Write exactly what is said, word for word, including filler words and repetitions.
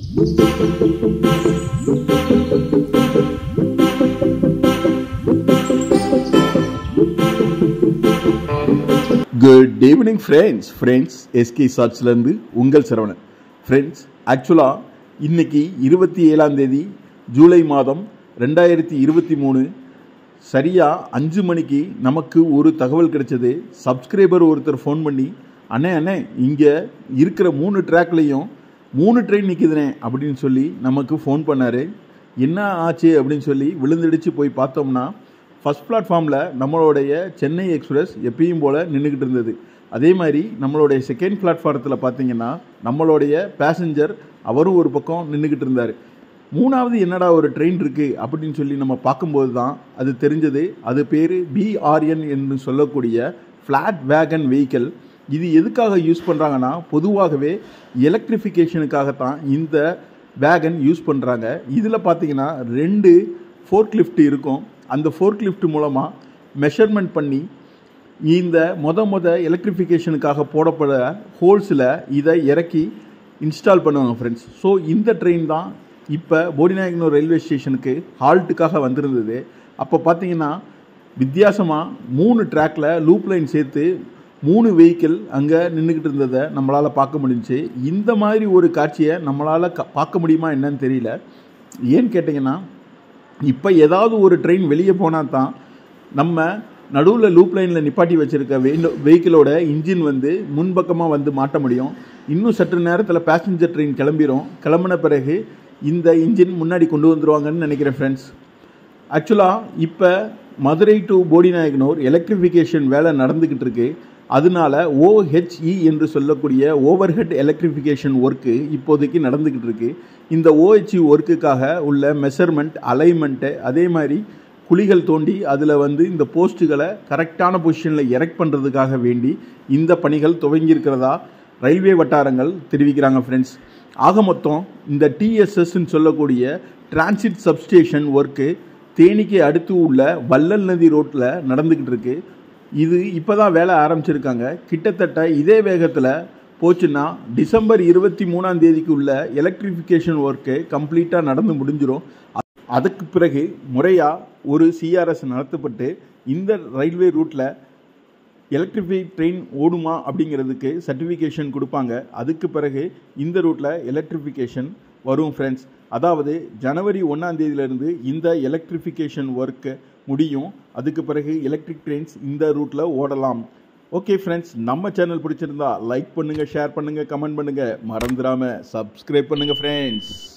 Good evening friends. Friends, S K Searchலேருந்து உங்கள் Saravanan. Friends, ஆக்சுவலாக இன்னைக்கு இருபத்தி ஏழாம் தேதி ஜூலை மாதம் ரெண்டாயிரத்தி இருபத்தி மூணு சரியாக அஞ்சு மணிக்கு நமக்கு ஒரு தகவல் கிடைச்சது. சப்ஸ்கிரைபர் ஒருத்தர் ஃபோன் பண்ணி, அண்ணே அண்ணே இங்கே இருக்கிற மூணு ட்ராக்லேயும் மூணு ட்ரெயின் நிற்குதுனே அப்படின்னு சொல்லி நமக்கு ஃபோன் பண்ணார். என்ன ஆச்சு அப்படின்னு சொல்லி விழுந்துடிச்சு போய் பார்த்தோம்னா, ஃபஸ்ட் பிளாட்ஃபார்மில் நம்மளுடைய சென்னை எக்ஸ்பிரஸ் எப்பயும் போல் நின்றுக்கிட்டு இருந்தது. அதே மாதிரி நம்மளுடைய செகண்ட் பிளாட்ஃபாரத்தில் பார்த்தீங்கன்னா நம்மளுடைய பேசஞ்சர் அவரும் ஒரு பக்கம் நின்றுக்கிட்டு இருந்தார். மூணாவது என்னடா ஒரு ட்ரெயின் இருக்குது அப்படின்னு சொல்லி நம்ம பார்க்கும்போது தான் அது தெரிஞ்சது. அது பேர் பிஆர்என் என்று சொல்லக்கூடிய ஃப்ளாட் வேகன் வெஹிக்கிள். இது எதுக்காக யூஸ் பண்ணுறாங்கன்னா, பொதுவாகவே எலக்ட்ரிஃபிகேஷனுக்காகத்தான் இந்த வேகன் யூஸ் பண்ணுறாங்க. இதில் பார்த்தீங்கன்னா ரெண்டு ஃபோர்க் லிஃப்ட் இருக்கும். அந்த ஃபோர்க் லிஃப்ட் மூலமாக மெஷர்மெண்ட் பண்ணி இந்த மொத மொத எலக்ட்ரிஃபிகேஷனுக்காக போடப்பட ஹோல்ஸில் இதை இறக்கி இன்ஸ்டால் பண்ணுவாங்க ஃப்ரெண்ட்ஸ். ஸோ இந்த ட்ரெயின் தான் இப்போ போடிநாயக்கனூர் ரயில்வே ஸ்டேஷனுக்கு ஹால்ட்டுக்காக வந்திருந்தது. அப்போ பார்த்தீங்கன்னா வித்தியாசமாக மூணு ட்ராக்கில் லூப் லைன் சேர்த்து மூணு வெஹிக்கிள் அங்கே நின்றுக்கிட்டு இருந்ததை நம்மளால் பார்க்க முடிஞ்சிச்சு. இந்த மாதிரி ஒரு காட்சியை நம்மளால் க பார்க்க முடியுமா என்னன்னு தெரியல. ஏன்னு கேட்டிங்கன்னா, இப்போ ஏதாவது ஒரு ட்ரெயின் வெளியே போனால் தான் நம்ம நடுவில் லூப் லைனில் நிப்பாட்டி வச்சுருக்க வெஹிக்கிளோட இன்ஜின் வந்து முன்பக்கமாக வந்து மாட்ட முடியும். இன்னும் சற்று நேரத்தில் பேசஞ்சர் ட்ரெயின் கிளம்பிடும். கிளம்பின பிறகு இந்த இன்ஜின் முன்னாடி கொண்டு வந்துடுவாங்கன்னு நினைக்கிறேன் ஃப்ரெண்ட்ஸ். ஆக்சுவலாக இப்போ மதுரை டு போடிநாயக்கனூர் எலக்ட்ரிஃபிகேஷன் வேலை நடந்துக்கிட்டு இருக்கு. அதனால ஓஹெச்இ என்று சொல்லக்கூடிய ஓவர் ஹெட் எலக்ட்ரிஃபிகேஷன் ஒர்க்கு இப்போதைக்கு நடந்துக்கிட்டு இருக்கு. இந்த ஓஹெச்இ ஒர்க்குக்காக உள்ள மெஷர்மெண்ட், அலைன்மெண்ட்டு, அதே மாதிரி குழிகள் தோண்டி அதில் வந்து இந்த போஸ்ட்டுகளை கரெக்டான பொசிஷனில் எரெக்ட் பண்ணுறதுக்காக வேண்டி இந்த பணிகள் துவங்கியிருக்கிறதா ரயில்வே வட்டாரங்கள் தெரிவிக்கிறாங்க ஃப்ரெண்ட்ஸ். ஆக மொத்தம் இந்த டிஎஸ்எஸ்ன்னு சொல்லக்கூடிய டிரான்சிட் சப்ஸ்டேஷன் ஒர்க்கு தேனிக்கு அடுத்து உள்ள வள்ளல் நதி ரோட்டில் நடந்துக்கிட்டு இருக்கு. இது இப்போ தான் வேலை ஆரம்பிச்சிருக்காங்க. கிட்டத்தட்ட இதே வேகத்தில் போச்சுன்னா டிசம்பர் இருபத்தி மூணாம் தேதிக்கு உள்ள எலக்ட்ரிஃபிகேஷன் ஒர்க்கு கம்ப்ளீட்டாக நடந்து முடிஞ்சிடும். அதுக்கு பிறகு முறையாக ஒரு சிஆர்எஸ் நடத்தப்பட்டு இந்த ரயில்வே ரூட்டில் எலக்ட்ரிஃபை ட்ரெயின் ஓடுமா அப்படிங்கிறதுக்கு சர்டிஃபிகேஷன் கொடுப்பாங்க. அதுக்கு பிறகு இந்த ரூட்டில் எலக்ட்ரிஃபிகேஷன் வரும் ஃப்ரெண்ட்ஸ். அதாவது ஜனவரி ஒன்றாம் தேதியிலேருந்து இந்த எலக்ட்ரிஃபிகேஷன் ஒர்க்கு முடியும். அதுக்கு பிறகு எலக்ட்ரிக் ட்ரெயின்ஸ் இந்த ரூட்டில் ஓடலாம். ஓகே ஃப்ரெண்ட்ஸ், நம்ம சேனல் பிடிச்சிருந்தா லைக் பண்ணுங்கள், ஷேர் பண்ணுங்கள், கமெண்ட் பண்ணுங்கள், மறந்துடாமல் சப்ஸ்கிரைப் பண்ணுங்கள் ஃப்ரெண்ட்ஸ்.